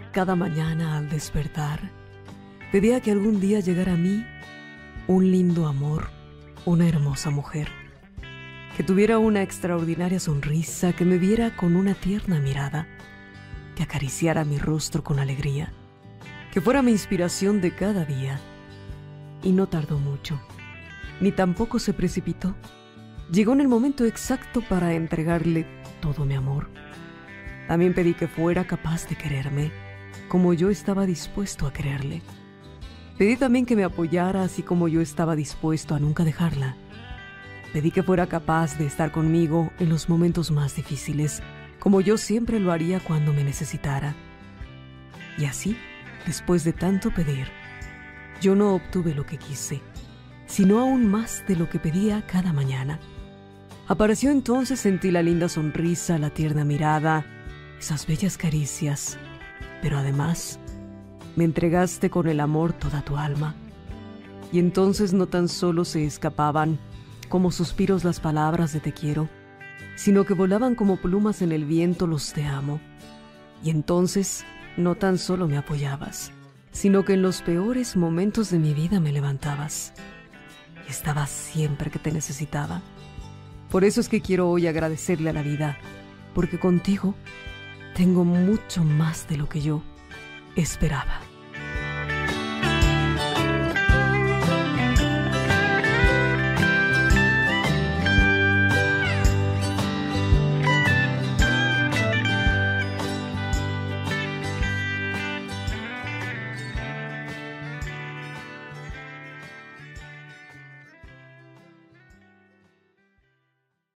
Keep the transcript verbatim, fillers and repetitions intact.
Cada mañana al despertar, pedía que algún día llegara a mí un lindo amor, una hermosa mujer, que tuviera una extraordinaria sonrisa, que me viera con una tierna mirada, que acariciara mi rostro con alegría, que fuera mi inspiración de cada día. Y no tardó mucho, ni tampoco se precipitó. Llegó en el momento exacto para entregarle todo mi amor. También pedí que fuera capaz de quererme, como yo estaba dispuesto a quererle. Pedí también que me apoyara, así como yo estaba dispuesto a nunca dejarla. Pedí que fuera capaz de estar conmigo en los momentos más difíciles, como yo siempre lo haría cuando me necesitara. Y así, después de tanto pedir, yo no obtuve lo que quise, sino aún más de lo que pedía cada mañana. Apareció entonces en ti la linda sonrisa, la tierna mirada, esas bellas caricias, pero además me entregaste con el amor toda tu alma. Y entonces no tan solo se escapaban como suspiros las palabras de te quiero, sino que volaban como plumas en el viento los te amo. Y entonces no tan solo me apoyabas, sino que en los peores momentos de mi vida me levantabas. Y estabas siempre que te necesitaba. Por eso es que quiero hoy agradecerle a la vida, porque contigo tengo mucho más de lo que yo esperaba.